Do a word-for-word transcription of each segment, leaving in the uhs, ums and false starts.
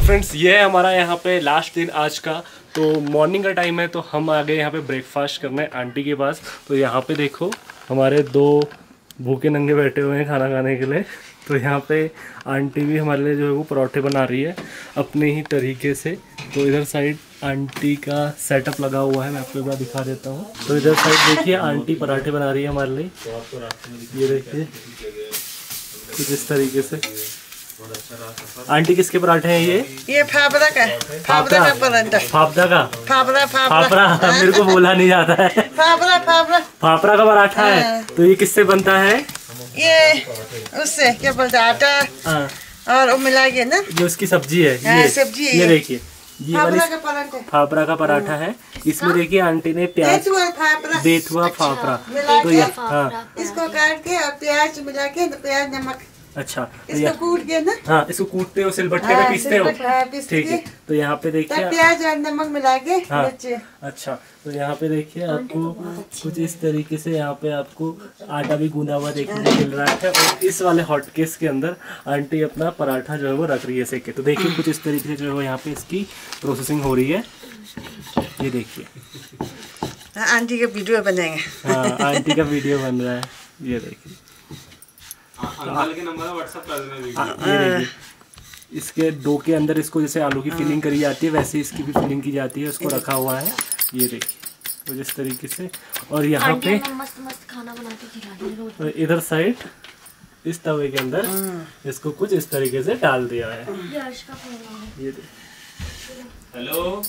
Friends ये है हमारा यहाँ पे लास्ट दिन आज का। तो मॉर्निंग का टाइम है तो हम आ गए यहाँ पे ब्रेकफास्ट करने आंटी के पास। तो यहाँ पे देखो हमारे दो भूखे नंगे बैठे हुए हैं खाना खाने के लिए। तो यहाँ पे आंटी भी हमारे लिए जो है वो परोठे बना रही है अपने ही तरीके से। तो इधर साइड आंटी का सेटअप लगा हुआ है, मैं आपको एक बार दिखा देता हूँ। तो इधर साइड देखिए आंटी पराठे बना रही है हमारे लिए। ये देखिए कुछ इस तरीके से। आंटी किसके पराठे हैं ये? ये फाफड़ा का फाफड़ा का पराठा। फाफड़ा का फाफड़ा फाफड़ा मेरे को बोला नहीं जाता है। फाफड़ा फाफड़ा फाफड़ा का पराठा है। तो ये किससे बनता है? ये उससे क्या बोलते हैं, आटा और वो मिला के ना, जो उसकी सब्जी है। हाँ, ये सब्जी है। ये देखिए ये वाली फाफड़ा का पराठा फाफड़ा का पराठा है। इसमें देखिए आंटी ने प्याज फाफड़ा बेथुआ फाफड़ा मिला तो के ये हाँ इसको काट के और प्याज मिला के, प्याज नमक अच्छा इसको कूट के ना, हाँ इसको कूटते हो सिलबट्टे में पीसते हो, ठीक है। तो यहाँ पे देखिए प्याज और नमक मिला के हाँ अच्छा। तो यहाँ पे देखिए आपको कुछ इस तरीके से यहाँ पे आपको आटा भी गूंदा हुआ देखने को मिल रहा है। और इस वाले हॉटकेस के अंदर आंटी अपना पराठा जो है वो रख रही है सेके। तो देखिए कुछ इस तरीके से जो है यहाँ पे इसकी प्रोसेसिंग हो रही है। ये देखिए आंटी का वीडियो बनाएंगे। हाँ आंटी का वीडियो बन रहा है। ये देखिए अंकल के नंबर व्हाट्सएप कर देना। ये देखिए इसके डो के अंदर इसको जैसे आलू की फिलिंग करी जाती है वैसे इसकी भी फिलिंग की जाती है। उसको रखा हुआ है ये देखिए तो जिस तरीके से। और यहाँ पे मस्त मस्त खाना बना के खिला रही है रोज। इधर साइड इस तवे के अंदर इसको कुछ इस तरीके से डाल दिया है। ये हेलो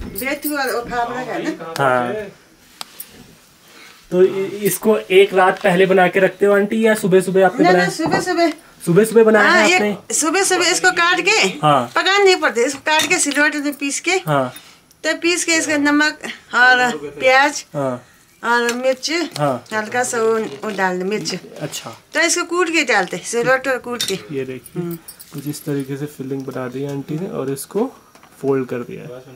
हाँ। तो इसको एक रात पहले बना के रखते हो आंटी या सुबह सुबह आपने बनाया? सुबह सुबह सुबह सुबह बनाया है आपने? सुबह सुबह इसको काट के हाँ पकाना नहीं पड़ता, इसको काट के सिलवट में पीस के हाँ तब पीस के इसका नमक और प्याज हाँ और मिर्च हाँ हल्का सा वो डाल दे मिर्च। अच्छा तो इसको कूट के डालते सिलवट और कूट के। ये देखिए कुछ इस तरीके से फिलिंग बना दी आंटी ने और इसको फोल्ड कर दिया है।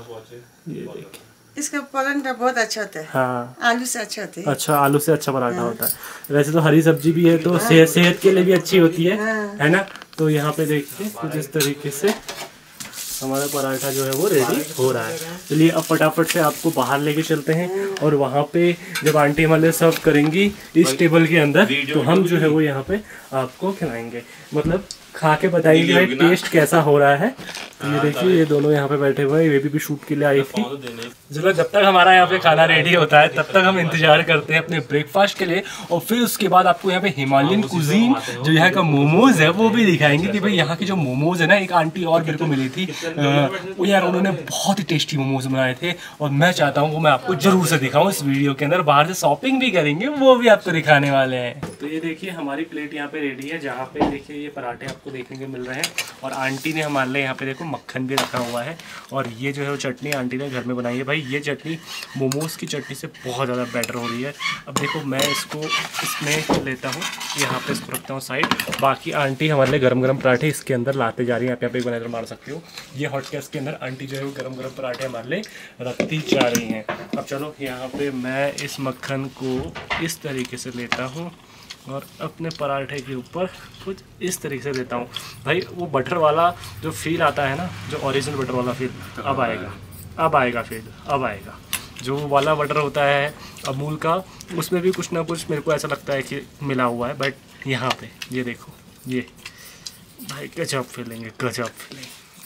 ये देखिए इसका पराठा बहुत अच्छा होता है। हाँ आलू से अच्छा होता है। अच्छा आलू से अच्छा पराठा होता है। वैसे तो हरी सब्जी भी है तो सेहत सेहत के लिए भी अच्छी होती है, है ना। तो यहाँ पे देखिए कुछ इस तरीके से हमारा पराठा जो है वो रेडी हो रहा है। चलिए अब फटाफट से आपको बाहर लेके चलते हैं और वहाँ पे जब आंटी हमारे सर्व करेंगी इस टेबल के अंदर तो हम जो है वो यहाँ पे आपको खिलाएंगे, मतलब खा के बताइए भाई टेस्ट कैसा हो रहा है। तो ये देखिए ये दोनों यहाँ पे बैठे हुए हैं, ये भी, भी शूट के लिए आई थी। चलो जब तक हमारा यहाँ पे खाना रेडी होता है तब तक हम इंतजार करते हैं अपने ब्रेकफास्ट के लिए। और फिर उसके बाद आपको यहाँ पे हिमालयन कुजीन जो यहाँ का मोमोज है वो भी दिखाएंगे कि भाई यहाँ की जो मोमोज है ना, एक आंटी और मेरे को मिली थी वो यार उन्होंने बहुत ही टेस्टी मोमोज बनाए थे और मैं चाहता हूँ वो मैं आपको जरूर से दिखाऊँ इस वीडियो के अंदर। बाहर से शॉपिंग भी करेंगे वो भी आपको दिखाने वाले हैं। तो ये देखिए हमारी प्लेट यहाँ पे रेडी है जहाँ पे देखिए ये पराठे आपको देखने को मिल रहे हैं। और आंटी ने हमारे लिए यहाँ पे देखो मक्खन भी रखा हुआ है। और ये जो है वो चटनी आंटी ने घर में बनाई है। भाई ये चटनी मोमोज की चटनी से बहुत ज़्यादा बेटर हो रही है। अब देखो मैं इसको इसमें लेता हूँ, यहाँ पे इसको रखता हूँ साइड। बाकी आंटी हमारे लिए गरम गरम पराठे इसके अंदर लाते जा रही है। आप यहाँ पे एक बनाकर मार सकते हो। ये हॉट केस के अंदर आंटी जो है वो गरम गरम पराठे हमारे लिए रखती जा रही हैं। अब चलो यहाँ पे मैं इस मक्खन को इस तरीके से लेता हूँ और अपने पराठे के ऊपर कुछ इस तरीके से देता हूँ। भाई वो बटर वाला जो फील आता है ना, जो ओरिजिनल बटर वाला फील अब आएगा, अब आएगा फील अब आएगा। जो वाला बटर होता है अमूल का उसमें भी कुछ ना कुछ मेरे को ऐसा लगता है कि मिला हुआ है, बट यहाँ पे ये देखो ये भाई गजब फीलिंग है, गजब फीलिंग।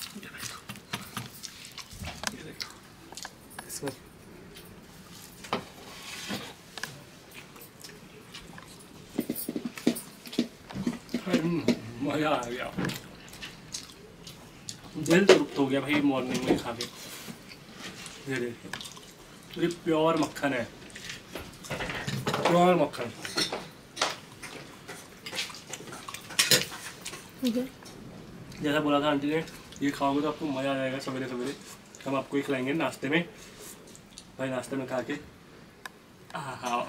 मजा आ गया, दिल तृप्त हो गया भाई मॉर्निंग में खा के। ये देखिए ये प्योर मक्खन है, प्योर मक्खन। जैसा बोला था आंटी ने, ये खाओगे तो आपको मजा आ जाएगा। सवेरे सवेरे हम आपको ही खिलाएंगे नाश्ते में। भाई नाश्ते में खा के हाँ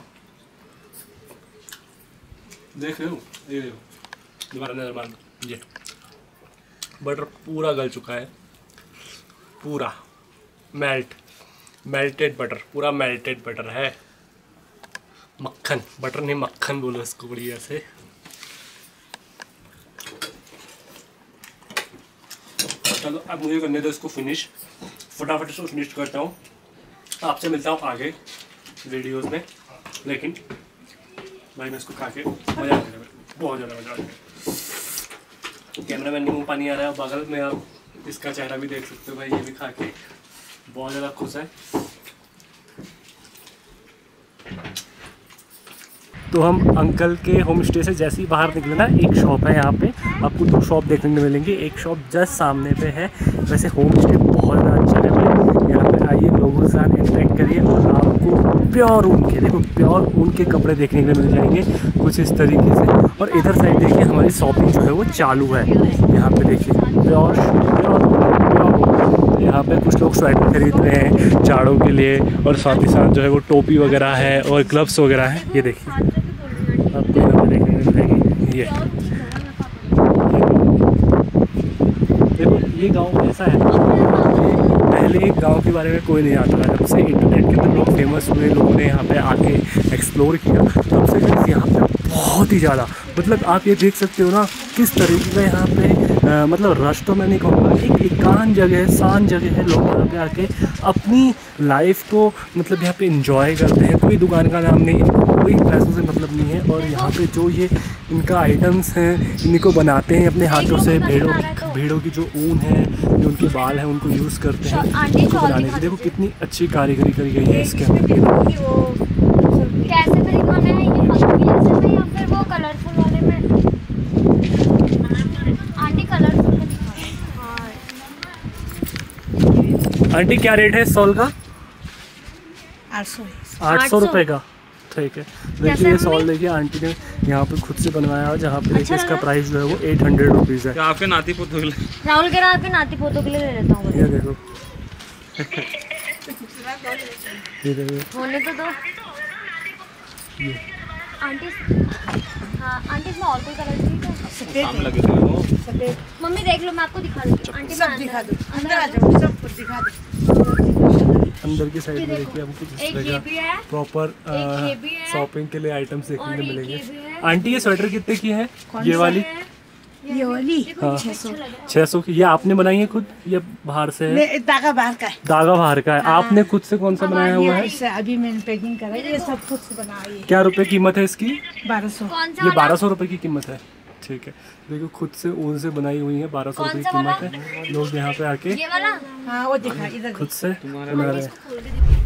देख रहे हो, ये देखो दोबारा नजर मार, ये बटर पूरा गल चुका है, पूरा मेल्ट मेल्टेड बटर, पूरा मेल्टेड बटर है। मक्खन, बटर नहीं मक्खन बोलो इसको बढ़िया से। चलो अब मुझे करने दो इसको फिनिश, फटाफट इसको फिनिश करता हूँ। आपसे मिलता हूँ आगे वीडियोस में, लेकिन भाई मैं इसको खा के मज़ा आ गया, बहुत ज़्यादा मज़ा आ गया। कैमरा मैन के मुँह पानी आ रहा है, बगल में आप इसका चेहरा भी देख सकते हो भाई, ये भी खा के बहुत ज़्यादा खुश है। तो हम अंकल के होम स्टे से जैसे ही बाहर निकले ना, एक शॉप है यहाँ पे, आपको दो शॉप देखने को मिलेंगे। एक शॉप जस्ट सामने पे है, वैसे होम स्टे बहुत ज़्यादा अच्छा है भाई। यहाँ पे आइए, लोगों के साथ इंटरेक्ट करिए और आपको प्योर ऊन के, देखो प्योर ऊन के कपड़े देखने को मिल जाएंगे कुछ इस तरीके से। और इधर साइड देखिए हमारी शॉपिंग जो है वो चालू है। यहाँ पे देखिए प्योर प्योर, यहाँ पे कुछ लोग स्वेटर खरीद रहे हैं जाड़ों के लिए, और साथ ही साथ जो है वो टोपी वगैरह है और ग्लव्स वगैरह है। ये देखिए आपको यहाँ पे देखने को मिलेगी। ये देखो, ये गांव ऐसा है, पहले गांव के बारे में कोई नहीं आता था। जब से इंटरनेट के अंदर लोग फेमस हुए, लोगों ने यहाँ पे आके एक्सप्लोर किया, तब से यहाँ पे बहुत ही ज़्यादा, मतलब आप ये देख सकते हो ना किस तरीके का यहाँ पे आ, मतलब रश तो मैं नहीं कहूँगा, एक एकांत जगह है, शांत जगह है। लोग यहाँ पे आके अपनी लाइफ को मतलब यहाँ पे एंजॉय करते हैं। कोई दुकान का नाम नहीं, इनको कोई पैसों से मतलब नहीं है। और यहाँ पे जो ये इनका आइटम्स हैं, इनको बनाते हैं अपने हाथों से। भेड़ों की भेड़ों की जो ऊन है, जो उनके बाल हैं, उनको यूज़ करते हैं इनको बनाने के। देखो कितनी अच्छी कारीगरी करी गई है इसके अंदर। कैसे में दिखाना है, ये पत्ती जैसे में या फिर वो कलरफुल वाले में? आंटी कलरफुल में दिखाओ। हाँ आंटी क्या रेट है सॉल का? आठ सौ आठ सौ रुपये का, ठीक है। देखिए ये सॉल देखिए आंटी ने यहाँ पे खुद से बनवाया है, जहाँ पे देखिए इसका प्राइस जो है वो एट हंड्रेड रुपीज़ है। आपके नाती पोतों के लिए, राहुल के रात के नाती पोतों के लिए ले लेता हूँ। ये देखो ये देखो होने तो दो आंटी। हाँ आंटी, इसमें और कोई कलर चाहिए? काम लगे थे वो। मम्मी देख लो, मैं आपको दिखा दूँगी। आंटी सब दिखा दो, अंदर आ जाओ, सब कुछ दिखा दो। अंदर की साइड में देखिए आपको किस एक तरह ये का भी है, प्रॉपर एक ये भी है, शॉपिंग के लिए आइटम्स देखने और को एक मिलेंगे। ये भी है। आंटी ये स्वेटर कितने की है? ये वाली ये वाली हाँ छह सौ। छः सौ की। ये आपने बनाई है खुद या बाहर से है? नहीं, धागा बाहर का है। धागा बाहर का है। आपने खुद से कौन सा बनाया हुआ है? इससे अभी मैंने पैकिंग करा, ये सब खुद से बनाया। ये क्या रुपए कीमत है इसकी? बारह सौ। कौन सा ये वाला? बारह सौ रुपये की कीमत है, ठीक है। देखो खुद से ऊन से बनाई हुई है, बारह सौ रुपये की कीमत है। लोग यहाँ पे आके ये वाला? हाँ वो दिखा, इधर खुद से बना रहे हैं।